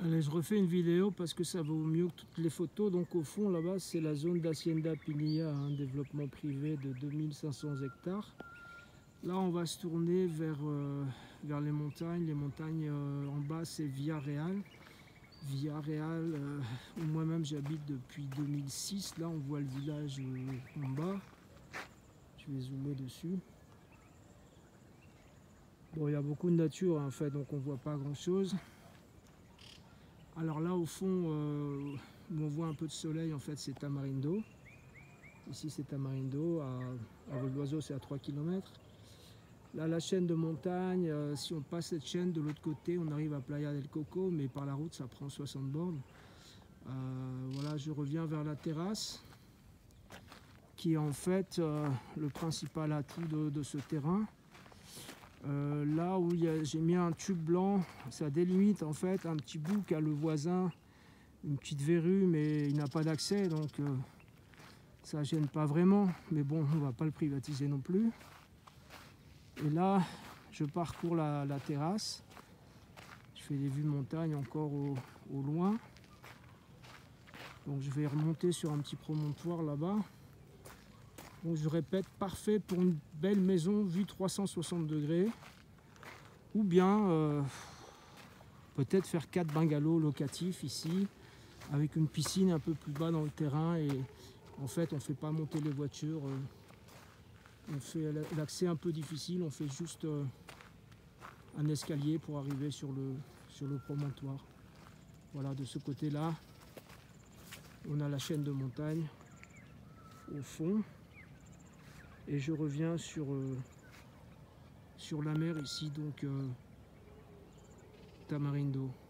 Allez, je refais une vidéo parce que ça vaut mieux que toutes les photos. Donc au fond là-bas c'est la zone d'Hacienda Pinilla, un développement privé de 2500 hectares. Là on va se tourner vers les montagnes. Les montagnes en bas c'est Villarreal. Villarreal où moi-même j'habite depuis 2006. Là on voit le village en bas. Je vais zoomer dessus. Bon, il y a beaucoup de nature en fait, donc on voit pas grand chose. Alors là au fond où on voit un peu de soleil, en fait c'est Tamarindo. Ici c'est Tamarindo, à vol d'oiseau c'est à 3 km. Là la chaîne de montagne, si on passe cette chaîne de l'autre côté on arrive à Playa del Coco, mais par la route ça prend 60 bornes. Voilà, je reviens vers la terrasse qui est en fait le principal atout de ce terrain. Là où j'ai mis un tube blanc, ça délimite en fait un petit bout qu'a le voisin, une petite verrue, mais il n'a pas d'accès, donc ça gêne pas vraiment, mais bon, on va pas le privatiser non plus. Et là je parcours la terrasse, je fais des vues de montagne encore au loin, donc je vais remonter sur un petit promontoire là-bas. Donc je répète, parfait pour une belle maison vue 360 degrés, ou bien peut-être faire 4 bungalows locatifs ici, avec une piscine un peu plus bas dans le terrain, et en fait on ne fait pas monter les voitures, on fait l'accès un peu difficile, on fait juste un escalier pour arriver sur le promontoire. Voilà, de ce côté là on a la chaîne de montagne au fond, et je reviens sur la mer ici, donc Tamarindo.